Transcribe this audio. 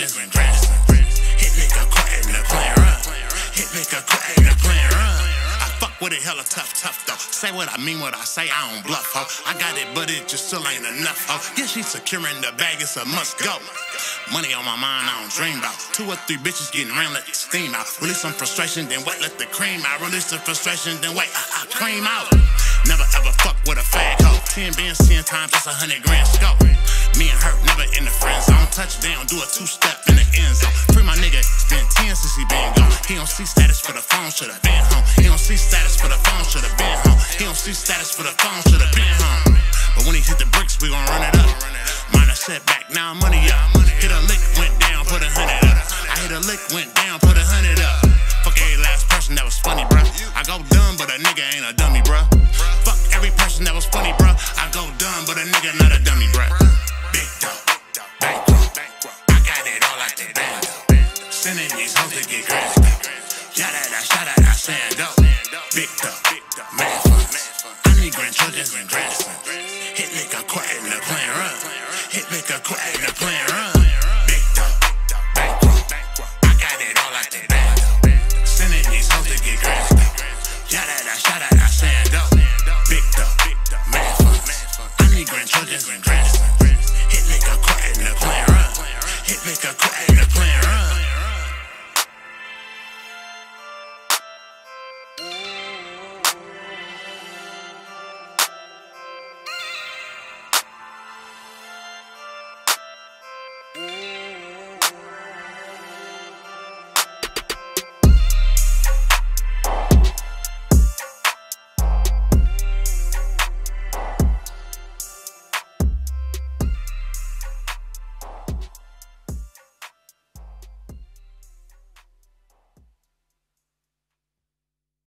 grandchildren and grandsons. Hit nigga quiet in the plan run. Hit nigga quiet in the plan run. I fuck with it hella tough though. Say what I mean, what I say, I don't bluff, ho. I got it, but it just still ain't enough, ho. Yeah, she securing the bag, it's a must go. Money on my mind, I don't dream about. 2 or 3 bitches getting around, let the steam out. Release some frustration, then wait, let the cream out. Release the frustration, then wait, I cream out. Never ever fuck with a fag hoe. 10 bands, 10 times, that's 100 grand scope. Me and her, never in the friend zone. Touchdown, do a 2-step in the end zone. Free my nigga, it's been 10 since he been gone. He don't see status for the phone, should've been home. He don't see status for the phone, should've been home. He don't see status for the phone, should've been home. But when he hit the bricks, we gon' run it up. Minor setback, now money up. Hit a lick, went down, put 100 up. I hit a lick, went down, put 100 up. Fuck every last person that was funny, bruh. I go dumb, but a nigga ain't a dummy, bruh. Fuck every person that was funny, bruh. I go dumb, but a nigga not a dummy, bruh. Big dough, bankroll. I got it all out the band. Sending these hoes to get grand. Shout out, saying dope. Big dough, mad funds. I need grandchildren and grandsons. Hit nigga quiet in the plan run. Hit nigga quiet in the plan run. Big dough, bankroll. I got it all out the band. Sending these hoes to get grand. Shout out, saying dope. Big dough, mad funds. I need grandchildren and grandsons.